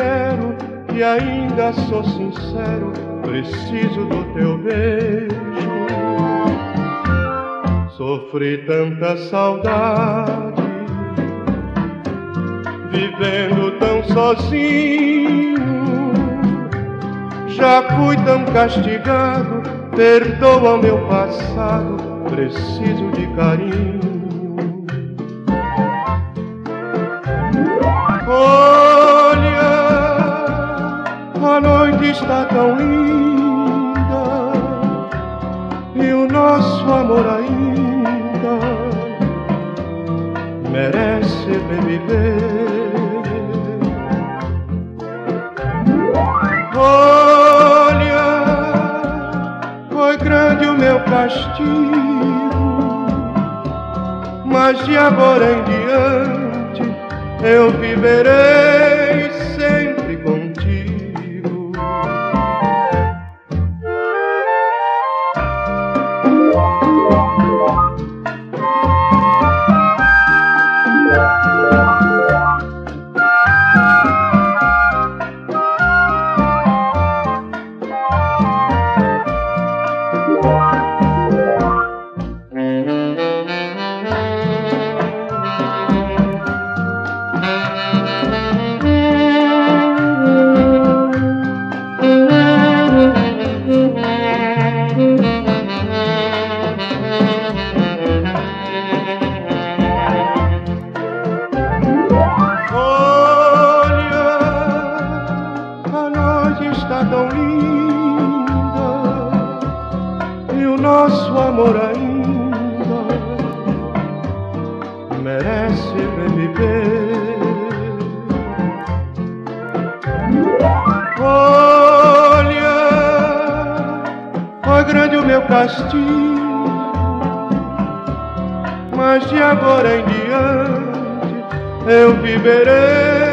quero e ainda sou sincero, preciso do teu beijo. Sofri tanta saudade, vivendo tão sozinho. Já fui tão castigado, perdoa meu passado, preciso de carinho. Olha, a noite está tão linda e o nosso amor ainda merece reviver. Olha, foi grande o meu castigo, mas de agora em diante eu viverei sempre contigo. Está tão linda e o nosso amor ainda merece reviver. Olha, foi grande o meu castigo, mas de agora em diante eu viverei